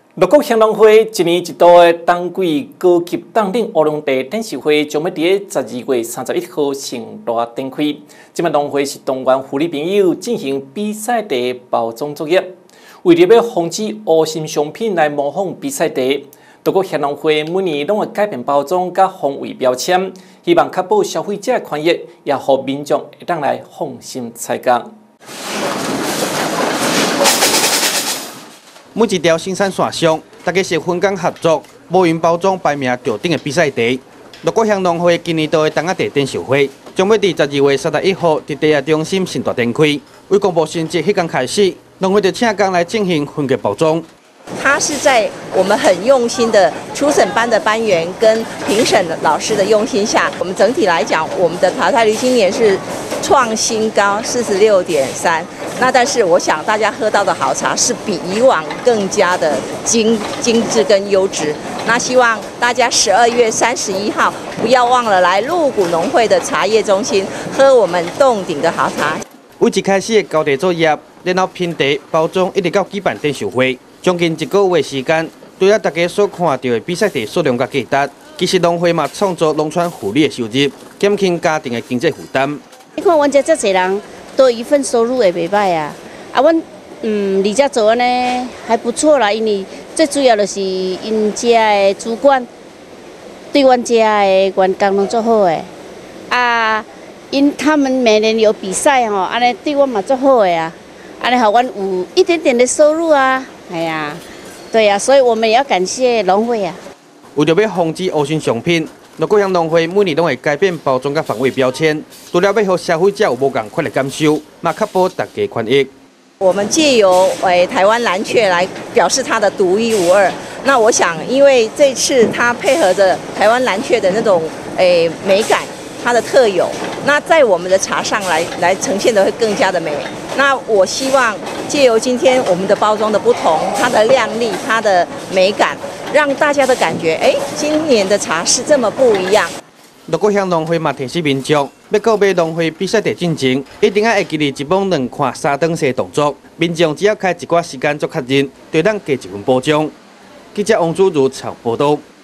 乐国乡农会一年一度的冬季高级冬令乌龙茶展示会将要伫12月31号盛大展开。这摆农会是动员妇女朋友进行比赛茶包装作业，为了要防止乌心商品来模仿比赛茶，乐国乡农会每年拢会改变包装甲防伪标签，希望确保消费者的权益，也让民众会当来放心采购。 每一条生产线上，大家是分工合作，无用包装排名吊顶的比赛茶。乐国乡农会今年度的冬仔茶展售会，将要伫12月31号伫茶业中心盛大展开。为公布成绩迄天开始，农会就请工来进行分级包装。 它是在我们很用心的初审班的班员跟评审老师的用心下，我们整体来讲，我们的淘汰率今年是创新高46.3%。 那但是我想大家喝到的好茶是比以往更加的精致跟优质。那希望大家12月31号不要忘了来鹿谷农会的茶叶中心喝我们冻顶的好茶。 为一开始的交茶作业，然后拼茶包装，一直到举办展售会，将近1个月时间。除了大家所看到的比赛茶数量甲价值，其实农会嘛创造农村妇女的收入，减轻家庭的经济负担。 你看，阮遮这侪人。 多一份收入也袂歹啊！阮离遮做安尼还不错啦，因为最主要就是因遮的主管对阮遮的员工拢做好诶。他们每年有比赛吼，安尼对阮嘛做好诶啊，安尼互阮有一点点的收入啊，哎呀，对呀、所以我们也要感谢农会啊。 为了要防止乌心商品。 乐国乡农会每年都会改变包装甲防伪标签，除了要让消费者有无共款的感受，嘛确保大家权益。 我们借由台湾蓝雀来表示它的独一无二。那我想，因为这次它配合着台湾蓝雀的那种美感，它的特有，那在我们的茶上来呈现的会更加的美。那我希望借由今天我们的包装的不同，它的亮丽，它的美感。 让大家的感觉，今年的茶是这么不一样。 乐国乡农会嘛提醒民众，要购买农会比赛茶进前，一定要会记得1摸2看3顿式动作。民众只要开一寡时间做确认，对咱加1份保障。记者王祖如采报道。